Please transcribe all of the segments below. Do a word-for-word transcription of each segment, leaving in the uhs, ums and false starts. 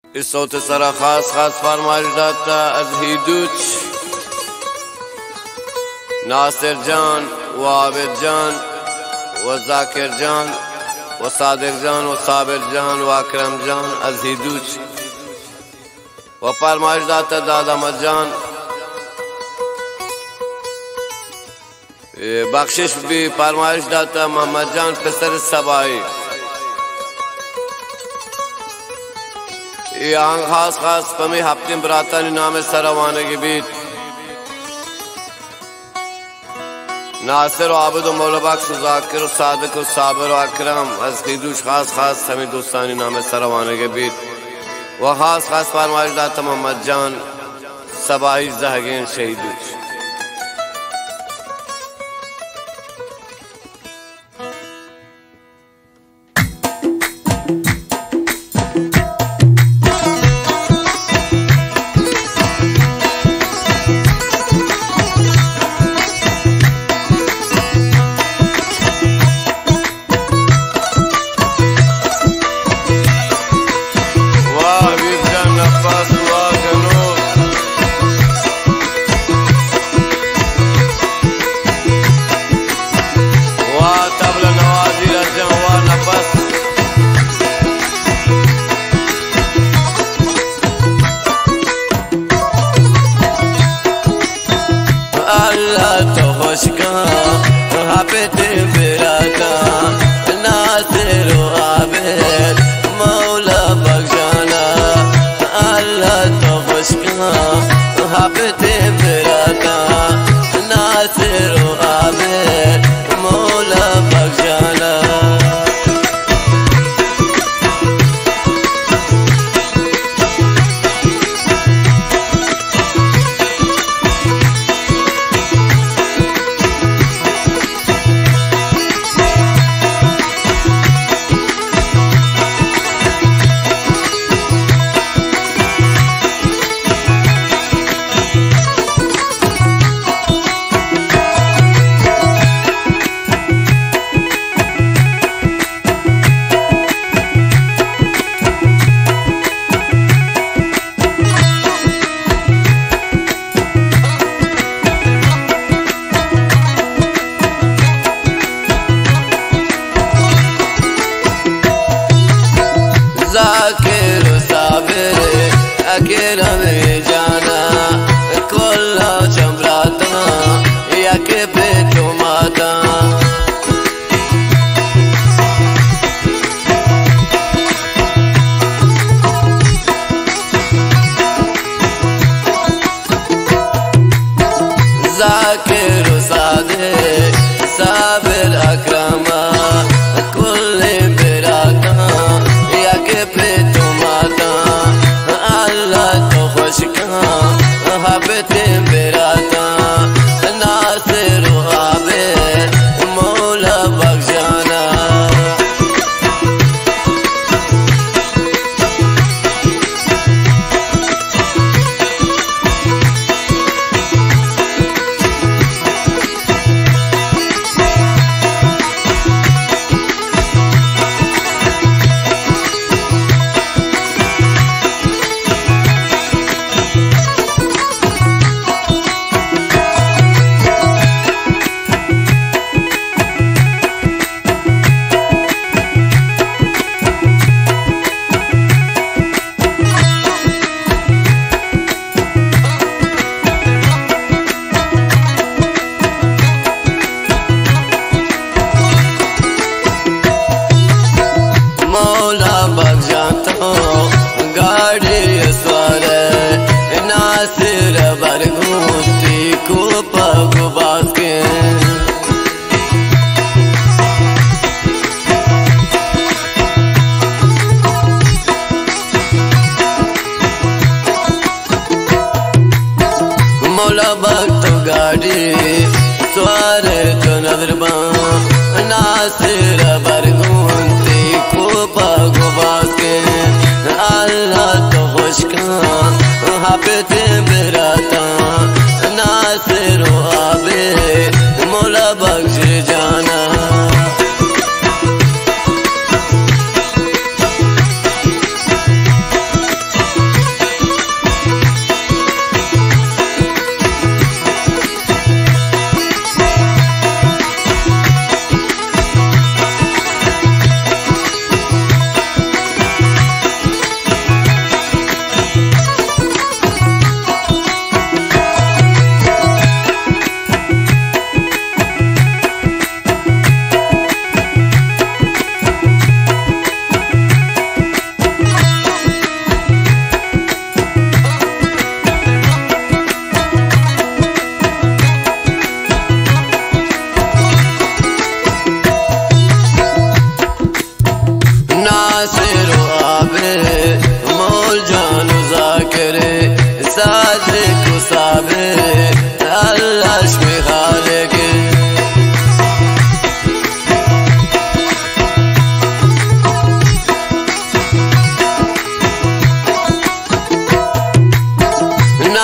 इस صوت سرا خاص خاص فرمایش داتا از هیدوچ ناصر جان و عابد جان و ذاکر جان و صادق جان و صابر جان و اکرم جان از هیدوچ و فرمایش داتا داد احمد جان بخشش بھی فرمایش داتا محمد جان پسر سبائی یہاں خاص خاص پمی ہفتی براتانی نام سروانگی بیت ناصر و عابد و مولا بخش و ذاکر و صادق و صابر و اکرم از هیدوچ خاص خاص ہمیں دوستانی نام سروانگی بیت و خاص خاص فرمایش داتا محمد جان سبائی زہگین شہیدوچ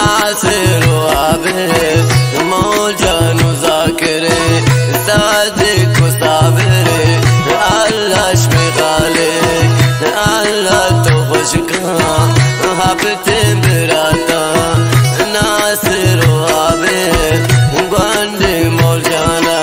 ناصر و عابد موجان و ذاکر صادق و صابر اللہ شمی خالق اللہ تو خوش کن حبت براتا ناصر و عابد گوند موجانا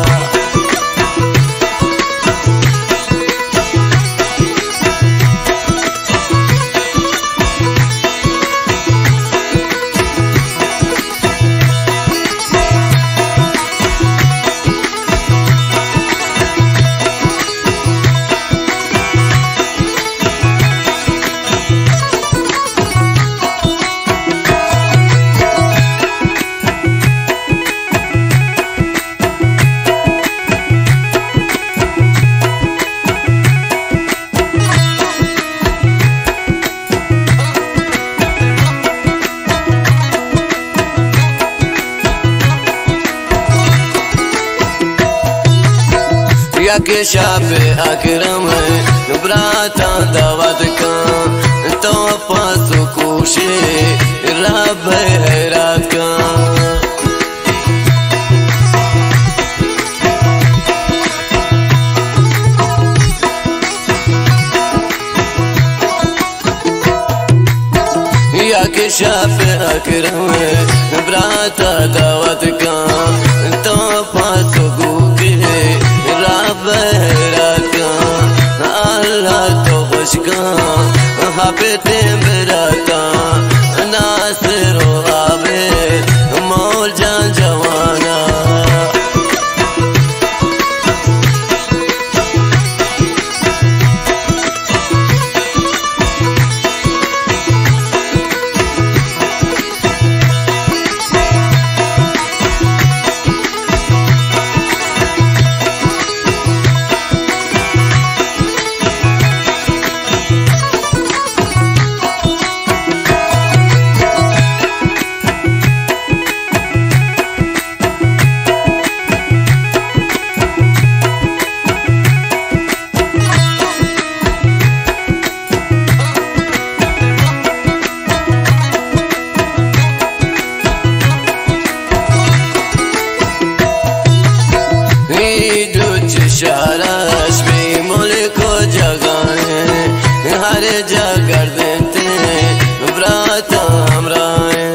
के शाब अकरम ब्राता दावत का तो पासु कुशे रब हैरात का या के शाब अकरम ब्राता दावत का तो पासु कुशे Allah to خوش کن حبت براتا ناصر و عابد مول جان جوانا शाराश भी मुल्क को जगाए हर जगह देते ब्रात हमराए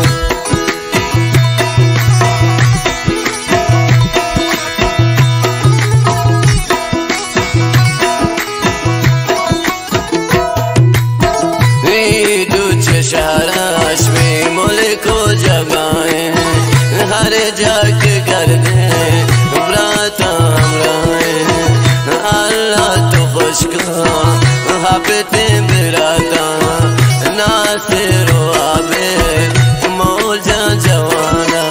शाराश भी मुल्क को जगाए हर जगह कर दे ब्रात Allah to خوش کن حبت براتا ناصر و عابد مول جان جوانا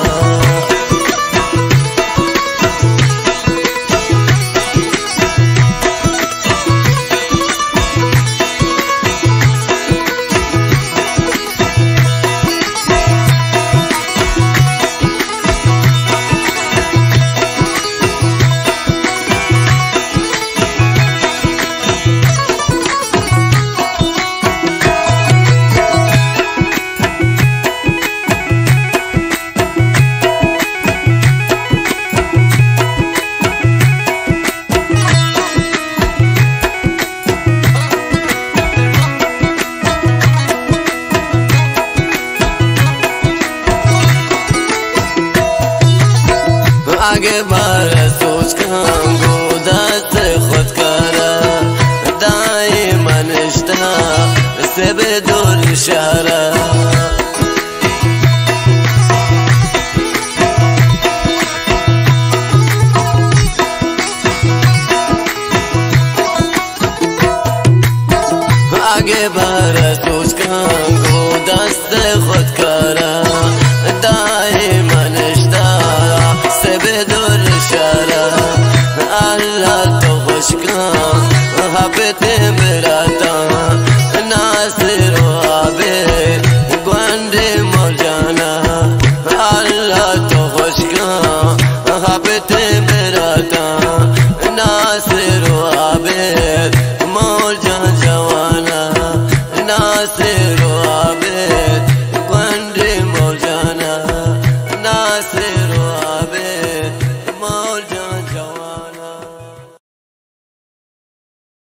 आगे बार सोच काम गोदात खुद करा दाएं मनश्ता से बेदूर इशारा आगे बार सोच काम गोदात खुद करा